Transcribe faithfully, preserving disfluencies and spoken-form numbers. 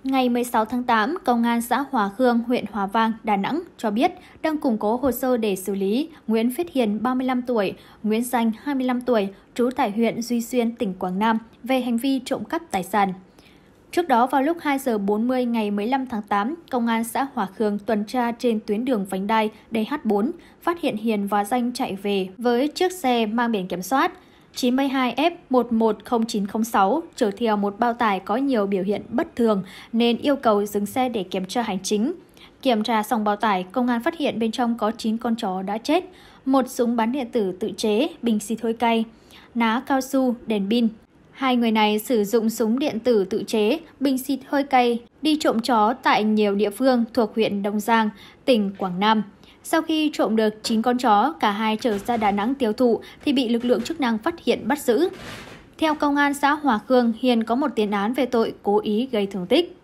Ngày mười sáu tháng tám, Công an xã Hòa Khương, huyện Hòa Vang, Đà Nẵng cho biết đang củng cố hồ sơ để xử lý Nguyễn Viết Hiền, ba mươi lăm tuổi, Nguyễn Danh, hai mươi lăm tuổi, trú tại huyện Duy Xuyên, tỉnh Quảng Nam về hành vi trộm cắp tài sản. Trước đó, vào lúc hai giờ bốn mươi ngày mười lăm tháng tám, Công an xã Hòa Khương tuần tra trên tuyến đường vành đai D H bốn, phát hiện Hiền và Danh chạy về với chiếc xe mang biển kiểm soát chín mươi hai F một một không chín không sáu, chở theo một bao tải có nhiều biểu hiện bất thường nên yêu cầu dừng xe để kiểm tra hành chính. Kiểm tra xong bao tải, công an phát hiện bên trong có chín con chó đã chết, một súng bắn điện tử tự chế, bình xịt hơi cay, ná cao su, đèn pin. Hai người này sử dụng súng điện tử tự chế, bình xịt hơi cay, đi trộm chó tại nhiều địa phương thuộc huyện Đông Giang, tỉnh Quảng Nam. Sau khi trộm được chín con chó, cả hai trở ra Đà Nẵng tiêu thụ thì bị lực lượng chức năng phát hiện bắt giữ. Theo Công an xã Hòa Khương, Hiền có một tiền án về tội cố ý gây thương tích.